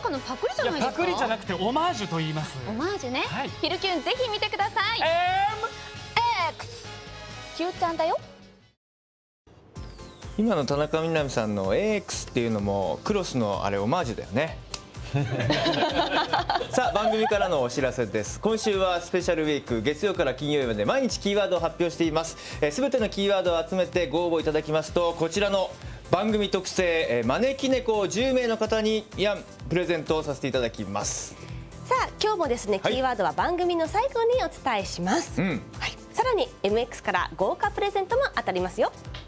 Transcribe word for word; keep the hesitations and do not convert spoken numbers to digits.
かのパクリじゃないですか。 パクリじゃなくてオマージュと言います。 オマージュね。 はい、 ヒルキュンぜひ見てください。 エエックス Q ちゃんだよ。 今の田中みな実さんの エーエックス っていうのもクロスのあれオマージュだよね。さあ番組からのお知らせです。今週はスペシャルウィーク、月曜から金曜日まで毎日キーワードを発表しています。すべてのキーワードを集めてご応募いただきますと、こちらの番組特製招き猫をじゅうめいの方にやんプレゼントをさせていただきます。 さあ今日もですね、 はい、 キーワードは番組の最後にお伝えします。 うん、 はい、さらに エムエックス から豪華プレゼントも当たりますよ。